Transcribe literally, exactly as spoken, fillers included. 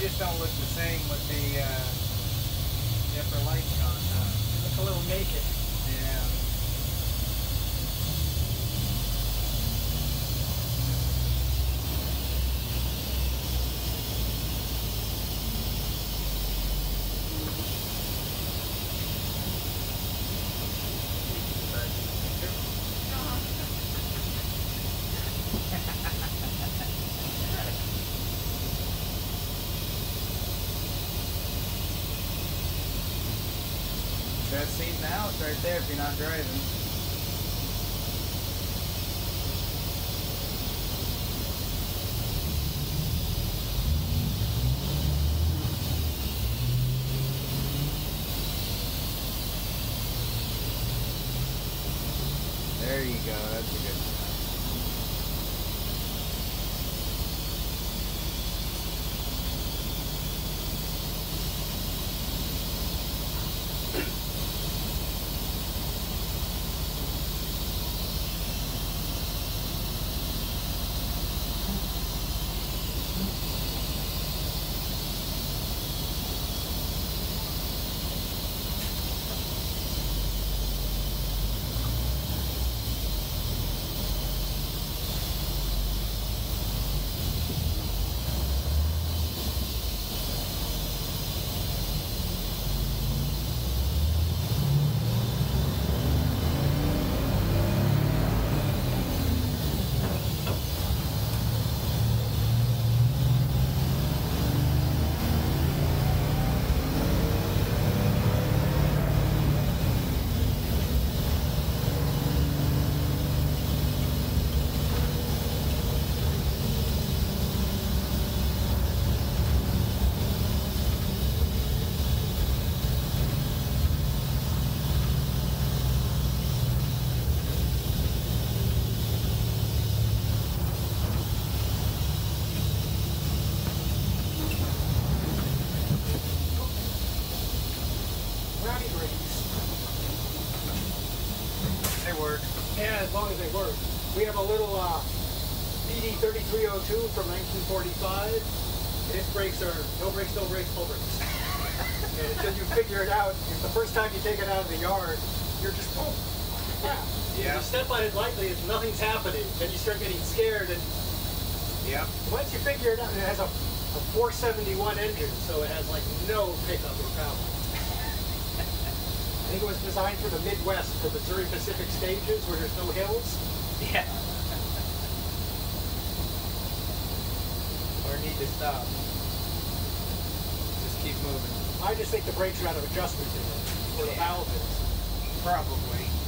just don't look the same with the, uh, the upper lights on, huh? They look a little naked. Yeah. Best seat in the house right there if you're not driving. There you go, that's a good one. They work. Yeah, as long as they work. We have a little uh, P D thirty-three oh two from nineteen forty-five. Its brakes are no brakes, no brakes, full brakes. And until you figure it out, if the first time you take it out of the yard, you're just, oh, yeah. Yeah. You step on it lightly, if nothing's happening. Then you start getting scared, and Yeah. once you figure it out, it has a, a four seventy-one engine, so it has like no pickup or power. I think it was designed for the Midwest, for the Missouri Pacific stages where there's no hills. Yeah. Or need to stop. Just keep moving. I just think the brakes are out of adjustment in it, or the Yeah. valve is. Probably.